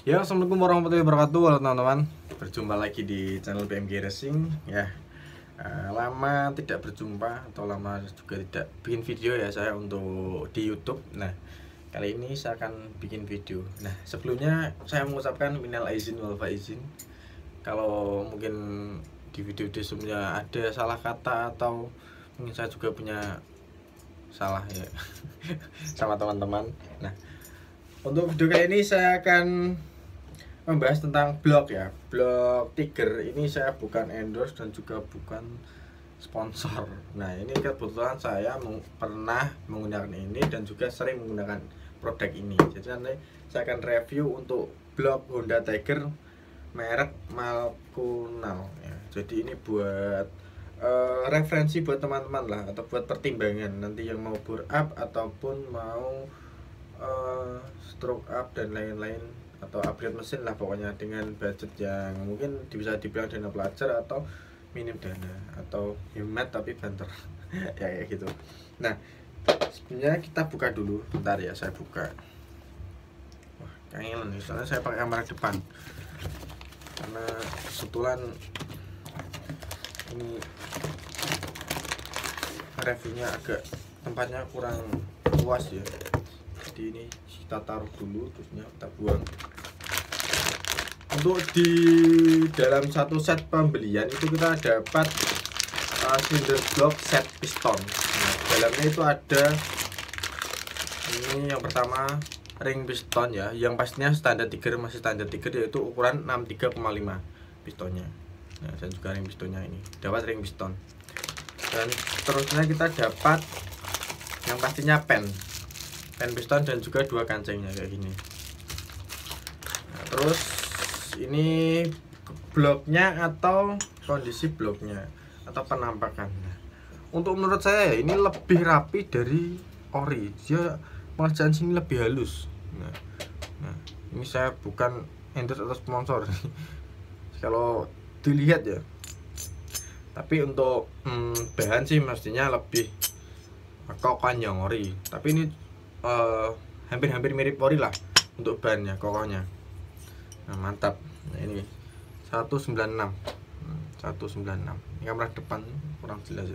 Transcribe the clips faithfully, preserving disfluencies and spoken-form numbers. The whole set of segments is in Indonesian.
Ya, assalamualaikum warahmatullahi wabarakatuh, halo teman-teman. Berjumpa lagi di channel B M G Racing ya. Uh, lama tidak berjumpa atau lama juga tidak bikin video ya saya untuk di YouTube. Nah, kali ini saya akan bikin video. Nah, sebelumnya saya mengucapkan minal aizin wal faizin. Kalau mungkin di video-video sebelumnya ada salah kata atau mungkin saya juga punya salah ya sama teman-teman. Nah, untuk video kali ini saya akan membahas tentang blog ya, blog Tiger. Ini saya bukan endorse dan juga bukan sponsor. Nah, ini kebetulan saya pernah menggunakan ini dan juga sering menggunakan produk ini. Jadi nanti saya akan review untuk blog Honda Tiger merek Malkunal ya. Jadi ini buat uh, referensi buat teman-teman lah, atau buat pertimbangan nanti yang mau bore up ataupun mau uh, stroke up dan lain-lain, atau upgrade mesin lah pokoknya dengan budget yang mungkin bisa dibilang dana pelajar atau minim dana atau hemat tapi banter ya kayak gitu. Nah, sebenarnya kita buka dulu, bentar ya, saya buka. Wah, kangen nih, soalnya saya pakai kamera depan karena kebetulan ini reviewnya agak tempatnya kurang luas ya. Jadi ini kita taruh dulu, terusnya kita buang. Untuk di dalam satu set pembelian itu kita dapat uh, cylinder block set piston. Nah, dalamnya itu ada ini yang pertama ring piston ya, yang pastinya standar Tiger, masih standar Tiger, yaitu ukuran enam puluh tiga koma lima pistonnya. Nah, dan juga ring pistonnya ini dapat ring piston. Dan terusnya kita dapat yang pastinya pen pen piston dan juga dua kancingnya kayak gini. Nah, terus ini bloknya atau kondisi bloknya atau penampakan. Nah, untuk menurut saya ini lebih rapi dari ori, dia pengerjaan sini lebih halus. Nah, nah ini saya bukan endorse atau sponsor kalau dilihat ya, tapi untuk hmm, bahan sih mestinya lebih kokohan yang ori, tapi ini hampir-hampir uh, mirip ori lah untuk bahannya, kokohnya. Nah, mantap. Nah, ini seratus sembilan puluh enam seratus sembilan puluh enam. Ini kamera depan kurang jelas ya.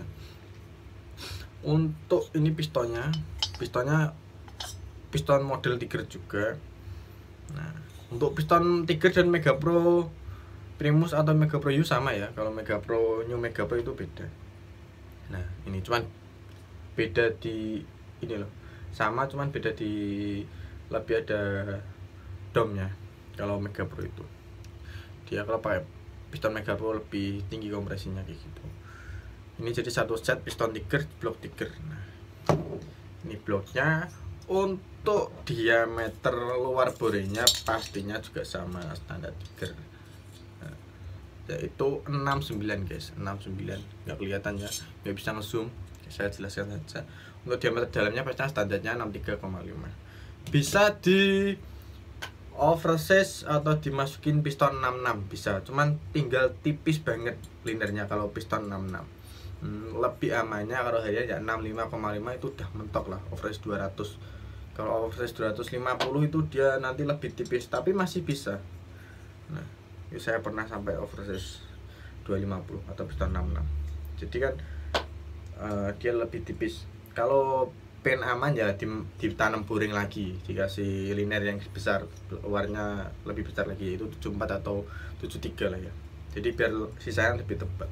Untuk ini pistonnya, pistonnya piston model Tiger juga. Nah, untuk piston Tiger dan Mega Pro Primus atau Mega Pro U sama ya. Kalau Mega Pro New Mega Pro itu beda. Nah, ini cuman beda di ini loh. Sama cuman beda di lebih ada domnya. Kalau Mega Pro itu dia kalau pakai piston Mega Pro lebih tinggi kompresinya kayak gitu. Ini jadi satu set piston Tiger, blok Tiger. Nah, ini bloknya. Untuk diameter luar borenya pastinya juga sama standar Tiger, nah, yaitu enam puluh sembilan guys, enam puluh sembilan. Nggak kelihatan ya, nggak bisa nge-zoom, saya jelaskan saja. Untuk diameter dalamnya pastinya standarnya enam puluh tiga koma lima. Bisa di oversize atau dimasukin piston enam puluh enam bisa, cuman tinggal tipis banget linernya kalau piston enam puluh enam. Hmm, lebih amannya kalau hanya ya enam puluh lima koma lima itu udah mentok lah, oversize dua ratus. Kalau oversize dua ratus lima puluh itu dia nanti lebih tipis, tapi masih bisa. Nah, ya saya pernah sampai oversize dua ratus lima puluh atau piston enam puluh enam. Jadi kan uh, dia lebih tipis. Kalau pen aman ya ditanam boring lagi, dikasih liner yang besar, luarnya lebih besar lagi, itu tujuh puluh empat atau tujuh puluh tiga lah ya. Jadi biar sisanya lebih tebal.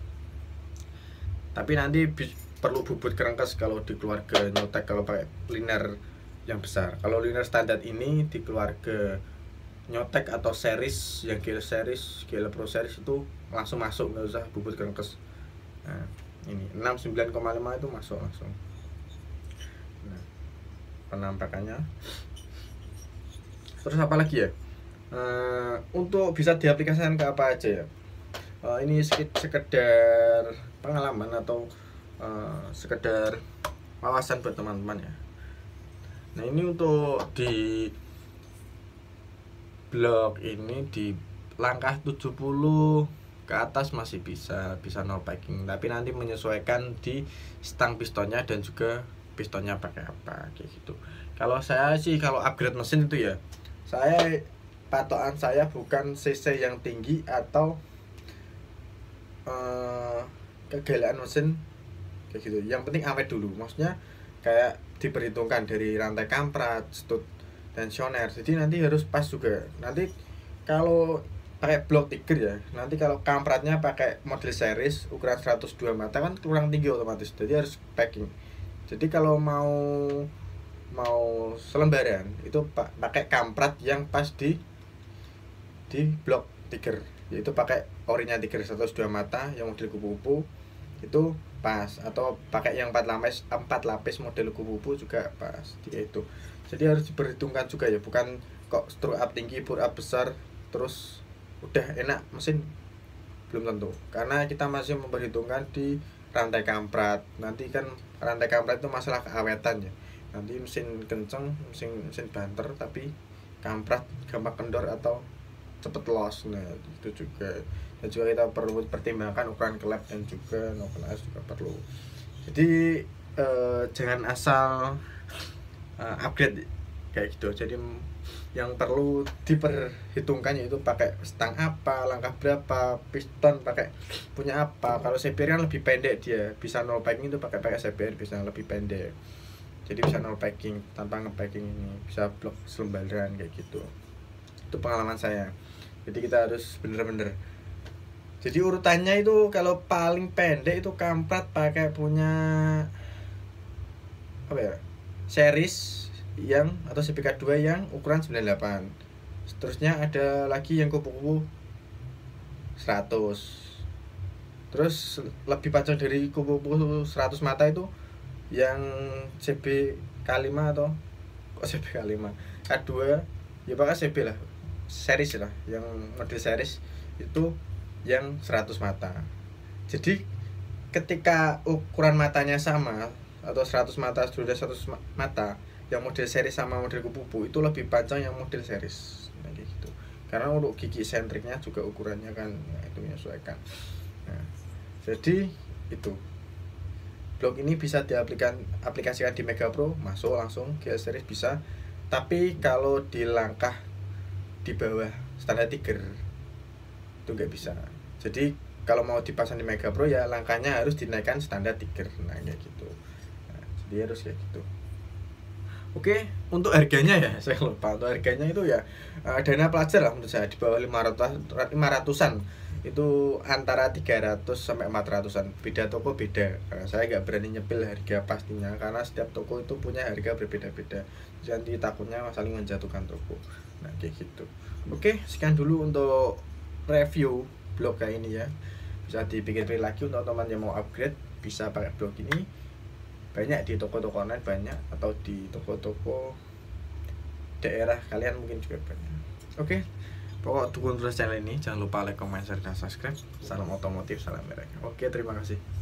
Tapi nanti perlu bubut kerangkas kalau di keluarga Newtek kalau pakai liner yang besar. Kalau liner standar ini di keluarga Newtek atau series yang G L series, G L Pro series itu langsung masuk, nggak usah bubut kerangkas. Nah, ini enam puluh sembilan koma lima itu masuk langsung. Nah, penampakannya. Terus apa lagi ya? Uh, untuk bisa diaplikasikan ke apa aja ya? Uh, ini sekedar pengalaman atau uh, sekedar wawasan buat teman-teman ya. Nah, ini untuk di blok ini di langkah tujuh puluh ke atas masih bisa bisa no packing, tapi nanti menyesuaikan di stang pistonnya dan juga pistonnya pakai apa kayak gitu. Kalau saya sih kalau upgrade mesin itu ya saya patokan saya bukan cc yang tinggi atau uh, kegelaan mesin kayak gitu. Yang penting awet dulu, maksudnya kayak diperhitungkan dari rantai kamprat, stud, tensioner. Jadi nanti harus pas juga. Nanti kalau pakai blok tiger ya, nanti kalau kampratnya pakai model series ukuran seratus dua mata kan kurang tinggi otomatis, jadi harus packing. Jadi kalau mau mau selembaran itu pakai kamprat yang pas di di blok tiger, yaitu pakai orinya tiger seratus dua mata yang model kupu-kupu itu pas, atau pakai yang empat lapis empat lapis model kupu-kupu juga pas dia itu. Jadi harus diperhitungkan juga ya, bukan kok stroke up tinggi, bore up besar terus udah enak mesin, belum tentu, karena kita masih memperhitungkan di rantai kamprat. Nanti kan rantai kamprat itu masalah keawetan ya, nanti mesin kenceng, mesin mesin banter tapi kamprat gampang kendor atau cepet loss. Nah itu juga, dan juga kita perlu pertimbangkan ukuran klep dan juga no class juga perlu. Jadi eh, jangan asal eh, upgrade kayak gitu. Jadi yang perlu diperhitungkan yaitu pakai stang apa, langkah berapa, piston pakai punya apa. Kalau C B R kan lebih pendek, dia bisa nol packing, itu pakai pakai C B R bisa lebih pendek. Jadi bisa nol packing tanpa nge-packing ini, bisa blok selembaran kayak gitu. Itu pengalaman saya. Jadi kita harus bener-bener. Jadi urutannya itu kalau paling pendek itu kamprat pakai punya apa ya? Series yang atau C B K dua yang ukuran sembilan puluh delapan. Seterusnya ada lagi yang kupu-kupu seratus. Terus lebih panjang dari kupu-kupu seratus mata itu yang C B K lima atau kok C B K lima, K dua ya pakai C B lah, series lah, yang model series itu yang seratus mata. Jadi ketika ukuran matanya sama atau seratus mata sudah seratus mata, yang model series sama model kupu-kupu itu lebih panjang yang model series, nah, gitu. Karena untuk gigi sentriknya juga ukurannya kan ya, itu menyesuaikan. Nah, jadi itu blok ini bisa diaplikasikan aplikasikan di Mega Pro, masuk langsung G L series bisa. Tapi kalau di langkah di bawah standar Tiger itu nggak bisa. Jadi kalau mau dipasang di Mega Pro ya langkahnya harus dinaikkan standar Tiger, nah kayak gitu. Nah, jadi harus kayak gitu. Oke, untuk harganya ya saya lupa. Untuk harganya itu ya uh, dana pelajar lah menurut saya, di bawah lima ratusan. Itu antara tiga ratus sampai empat ratusan. Beda toko beda. Karena saya nggak berani nyepil harga pastinya karena setiap toko itu punya harga berbeda-beda. Jadi takutnya saling menjatuhkan toko. Nah, kayak gitu. Oke, sekian dulu untuk review blok kayak ini ya. Bisa dipikir-pikir lagi untuk teman yang mau upgrade, bisa pakai blok ini. Banyak di toko-toko online banyak, atau di toko-toko daerah kalian mungkin juga banyak. Oke, pokok dukung terus channel ini, jangan lupa like, comment, share, dan subscribe. Salam otomotif, salam merek. Oke, terima kasih.